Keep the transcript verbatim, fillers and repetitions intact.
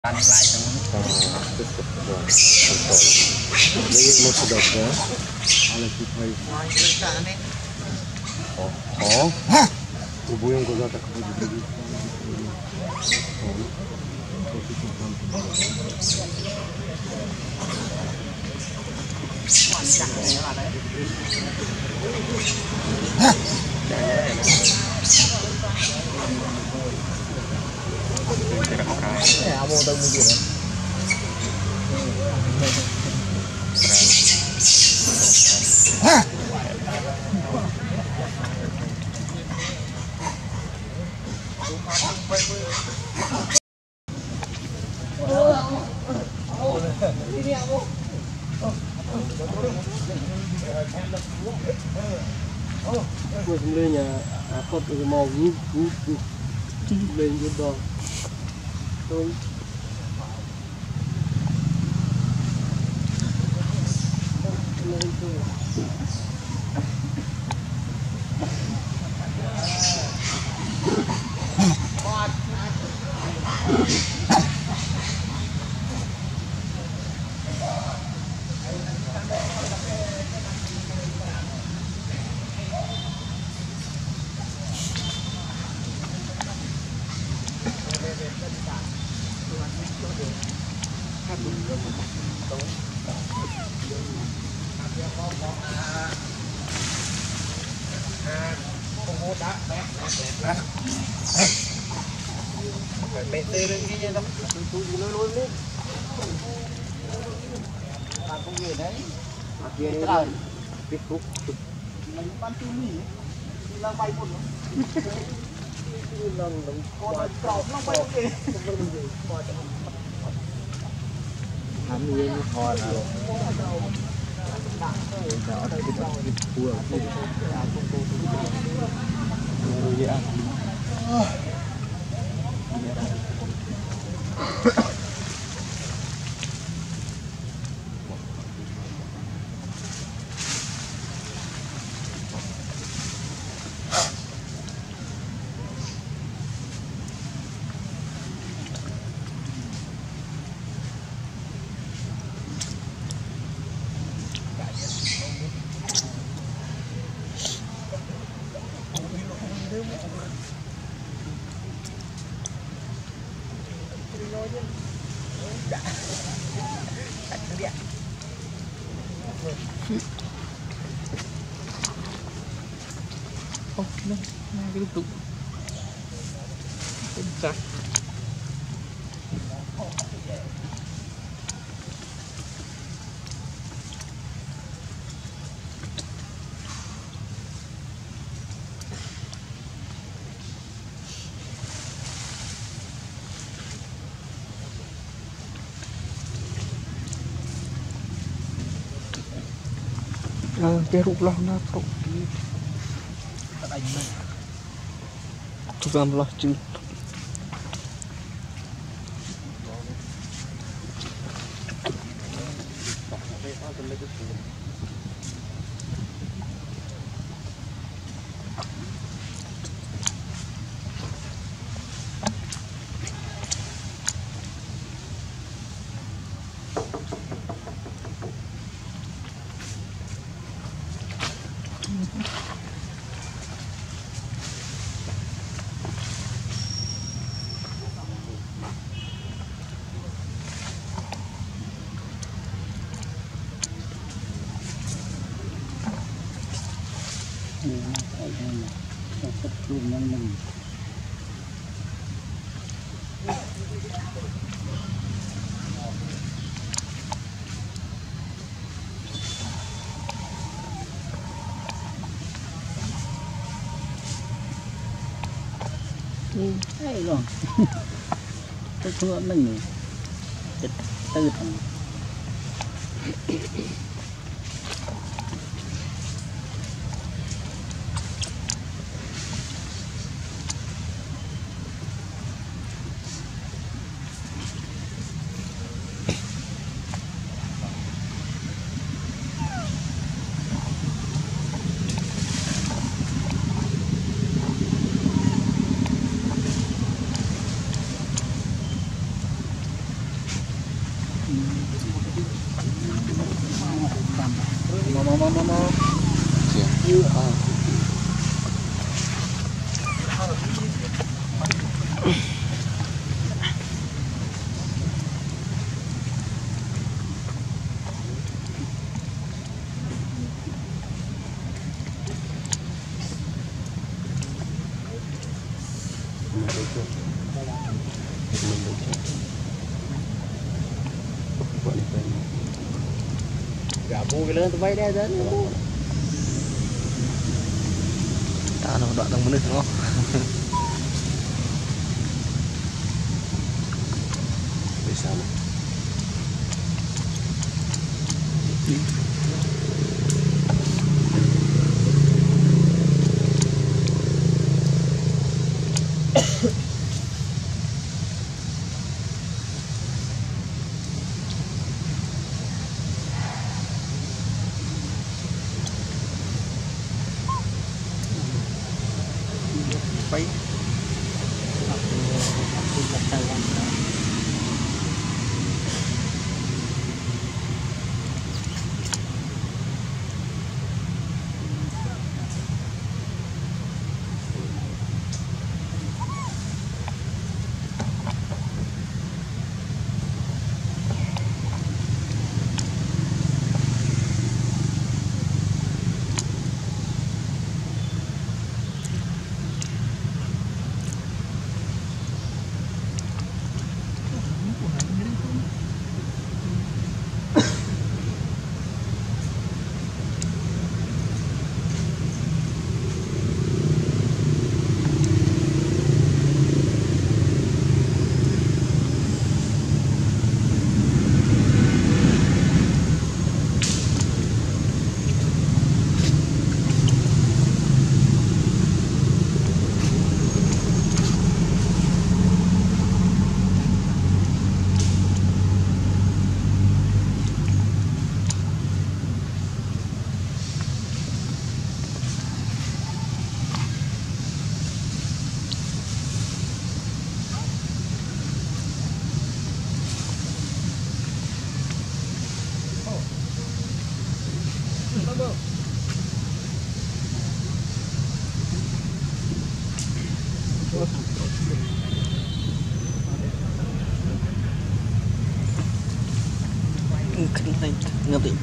Ăn lại xong rồi tiếp tục rồi lấy một cái đợt nữa ăn là thịt hay khó khó thì bố em có ra так không được đi à mua tao mua gì rồi Gue sebenarnya apa tuh mau gue gue lên cái đó tôi bê tê lên cái gì đó, tôi đi lôi lôi lên, bạn không về đấy, về đấy rồi, tiếp tục, mình bán tiêu mì, là bay một nữa, lần lần con tròn nó bay ok, hắn đi như thò nào, đó đây cái đó cái cua, rồi vậy à. Ô, đây, cái lúc tục chắc ờ, cái rụng lo nó rụng chúng ta lo chứ luôn nhân mình hay rồi tôi thua mình chết tư thằng Mau mau mau mau mau. Siap. Ah. Gabo cái lớn tụi bay đây đến. Ta nó đoạn tầng menit nó. Bisa lah. Bay. Kering ngerti.